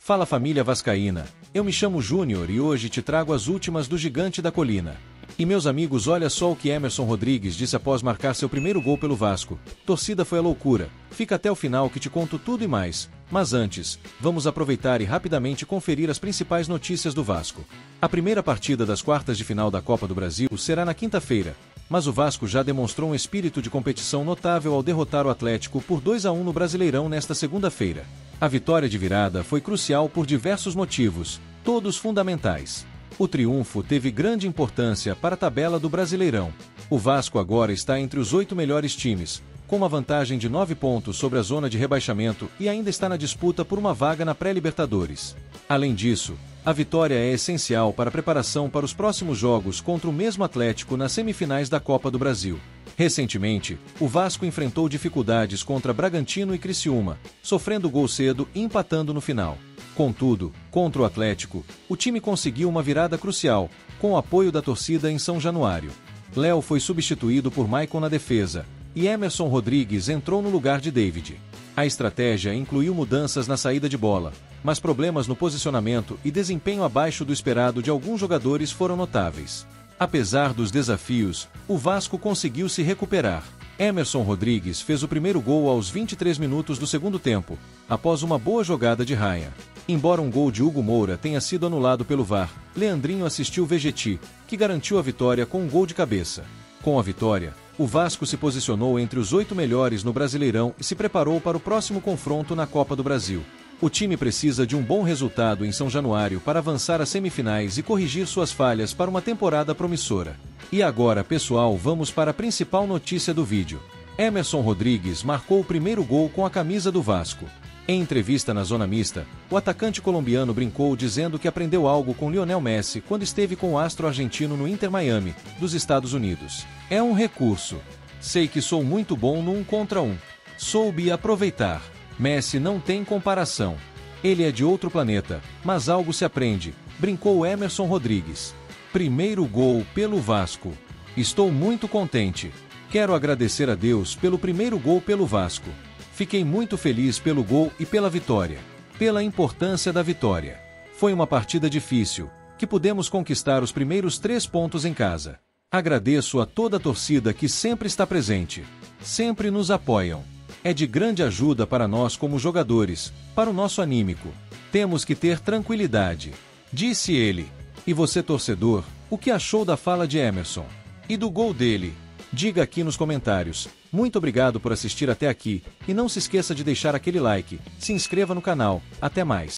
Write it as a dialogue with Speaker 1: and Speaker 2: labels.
Speaker 1: Fala família vascaína, eu me chamo Júnior e hoje te trago as últimas do Gigante da Colina. E meus amigos, olha só o que Emerson Rodrigues disse após marcar seu primeiro gol pelo Vasco. Torcida foi a loucura, fica até o final que te conto tudo e mais. Mas antes, vamos aproveitar e rapidamente conferir as principais notícias do Vasco. A primeira partida das quartas de final da Copa do Brasil será na quinta-feira, mas o Vasco já demonstrou um espírito de competição notável ao derrotar o Atlético por 2-1 no Brasileirão nesta segunda-feira. A vitória de virada foi crucial por diversos motivos, todos fundamentais. O triunfo teve grande importância para a tabela do Brasileirão. O Vasco agora está entre os 8 melhores times, com uma vantagem de 9 pontos sobre a zona de rebaixamento e ainda está na disputa por uma vaga na pré-Libertadores. Além disso, a vitória é essencial para a preparação para os próximos jogos contra o mesmo Atlético nas semifinais da Copa do Brasil. Recentemente, o Vasco enfrentou dificuldades contra Bragantino e Criciúma, sofrendo gol cedo e empatando no final. Contudo, contra o Atlético, o time conseguiu uma virada crucial, com o apoio da torcida em São Januário. Léo foi substituído por Maicon na defesa, e Emerson Rodrigues entrou no lugar de David. A estratégia incluiu mudanças na saída de bola, mas problemas no posicionamento e desempenho abaixo do esperado de alguns jogadores foram notáveis. Apesar dos desafios, o Vasco conseguiu se recuperar. Emerson Rodrigues fez o primeiro gol aos 23 minutos do segundo tempo, após uma boa jogada de Ryan. Embora um gol de Hugo Moura tenha sido anulado pelo VAR, Leandrinho assistiu Vegetti, que garantiu a vitória com um gol de cabeça. Com a vitória, o Vasco se posicionou entre os 8 melhores no Brasileirão e se preparou para o próximo confronto na Copa do Brasil. O time precisa de um bom resultado em São Januário para avançar às semifinais e corrigir suas falhas para uma temporada promissora. E agora, pessoal, vamos para a principal notícia do vídeo. Emerson Rodrigues marcou o primeiro gol com a camisa do Vasco. Em entrevista na zona mista, o atacante colombiano brincou dizendo que aprendeu algo com Lionel Messi quando esteve com o astro argentino no Inter Miami, dos Estados Unidos. É um recurso. Sei que sou muito bom no 1 contra 1. Soube aproveitar. Messi não tem comparação. Ele é de outro planeta, mas algo se aprende, brincou Emerson Rodrigues. Primeiro gol pelo Vasco. Estou muito contente. Quero agradecer a Deus pelo primeiro gol pelo Vasco. Fiquei muito feliz pelo gol e pela vitória. Pela importância da vitória. Foi uma partida difícil, que pudemos conquistar os primeiros 3 pontos em casa. Agradeço a toda a torcida que sempre está presente. Sempre nos apoiam. É de grande ajuda para nós como jogadores, para o nosso anímico. Temos que ter tranquilidade, disse ele. E você, torcedor, o que achou da fala de Emerson? E do gol dele? Diga aqui nos comentários. Muito obrigado por assistir até aqui, e não se esqueça de deixar aquele like, se inscreva no canal. Até mais.